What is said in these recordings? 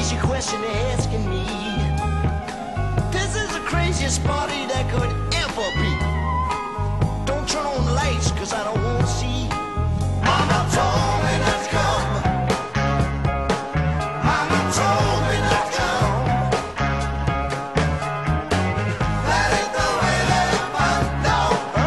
crazy question they're asking me. This is the craziest party that could ever be. Don't turn on the lights, cause I don't wanna see. Mama told me not to come. Mama told me not to come. That ain't the way that I know.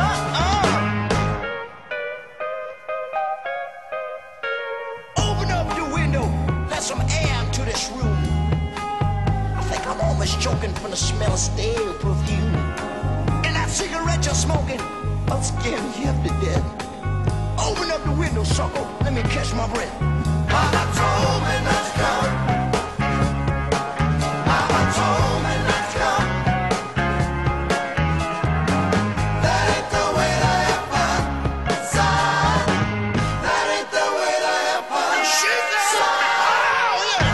Open up the window, let some air into this room. I think I'm almost choking from the smell of stale perfume. And that cigarette you're smoking, I'm scaring you to death. Open up the window, sucker, let me catch my breath. Mama told me not to come. Mama told me not to come. That ain't the way to have fun, son. That ain't the way to have fun. Shake that! Oh, yeah!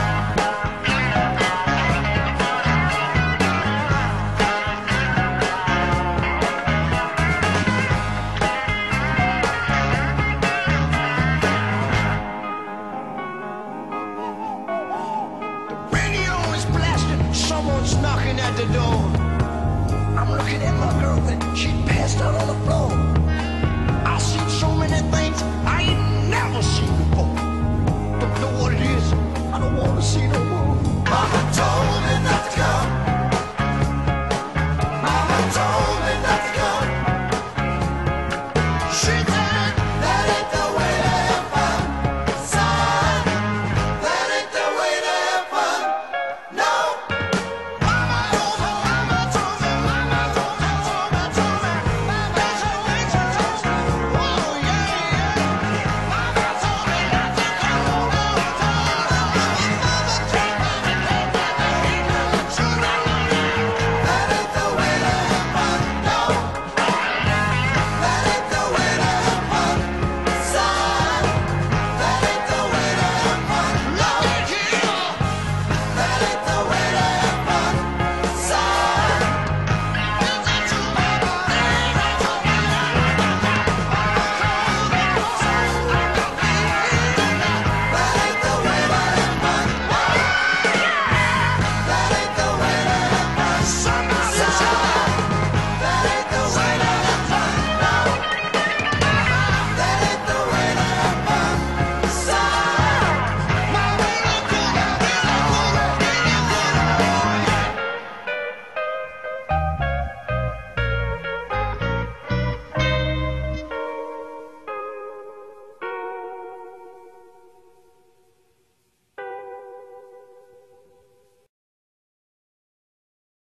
The radio is blasting, someone's knocking at the door. I'm looking at my girlfriend, she passed out on the floor. I've seen so many things I ain't never seen